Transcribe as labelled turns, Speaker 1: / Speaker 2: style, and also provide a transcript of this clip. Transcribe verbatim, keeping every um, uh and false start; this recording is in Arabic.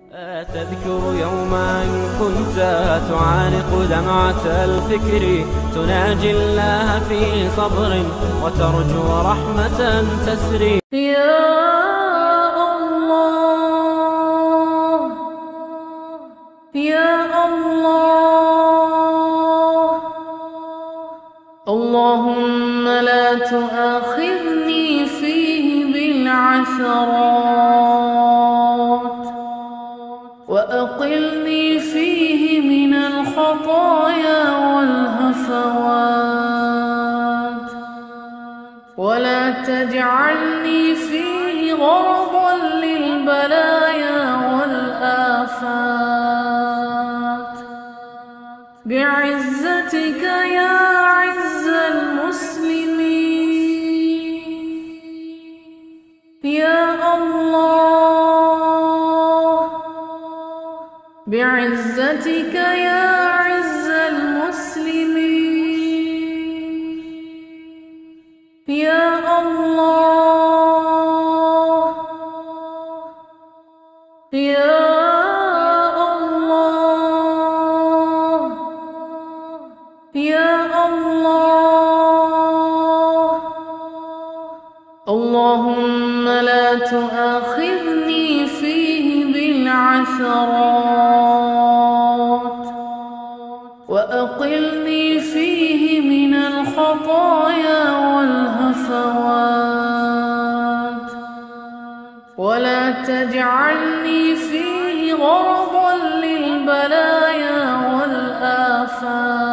Speaker 1: تذكر يوما كنت تعانق دمعة الفكر، تناجي الله في صبر وترجو رحمة تسري.
Speaker 2: يا الله يا الله، اللهم لا تؤاخذني فيه بالعثرات، وأقلني فيه من الخطايا والهفوات، ولا تجعلني فيه غرضا للبلايا والآفات، بعزتك يا عز المسلمين. يا الله، بعزتك يا عز المسلمين. يا الله يا الله يا الله، اللهم لا تؤاخذني فيه بالعثرات، وأقلني فيه من الخطايا والهفوات، ولا تجعلني فيه غرضا للبلايا والآفات،